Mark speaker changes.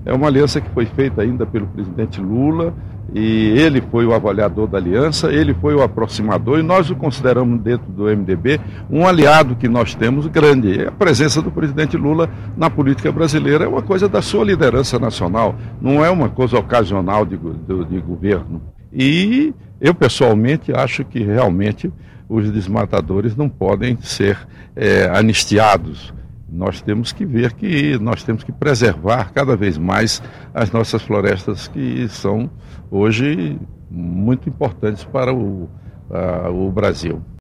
Speaker 1: É uma aliança que foi feita ainda pelo presidente Lula, e ele foi o avaliador da aliança, ele foi o aproximador, e nós o consideramos dentro do MDB um aliado que nós temos grande. A presença do presidente Lula na política brasileira é uma coisa da sua liderança nacional, não é uma coisa ocasional de governo. E eu pessoalmente acho que realmente os desmatadores não podem ser anistiados. Nós temos que ver que nós temos que preservar cada vez mais as nossas florestas, que são hoje muito importantes para o Brasil.